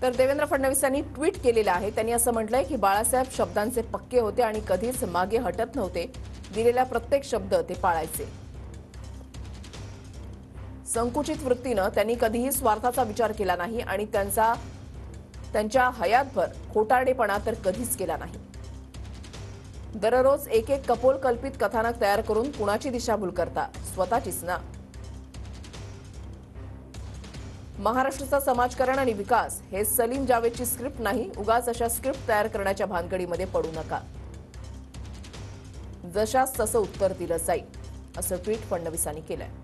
तर देवेंद्र फडणवीसांनी ट्विट केलेलं आहे. त्यांनी असं म्हटलंय की बाळासाहेब शब्दांचे पक्के होते आणि कधीच मागे हटत नव्हते. दिलेला प्रत्येक शब्द ते पाळायचे. संकुचित वृत्तीनं त्यांनी कधीही स्वार्थाचा विचार केला नाही आणि त्यांच्या हयातभर खोटारडेपणा तर कधीच केला नाही. दररोज एक एक कपोलकल्पित कथानक तयार करून कुणाची दिशाभूल करता? स्वतःचीच ना. महाराष्ट्राचा समाजकारण आणि विकास हे सलीम जावेदची स्क्रिप्ट नाही. उगाच अशा स्क्रिप्ट तयार करण्याच्या भानगडीमध्ये पडू नका. जशास तसं उत्तर दिलं जाईल, असं ट्विट फडणवीसांनी केलंय.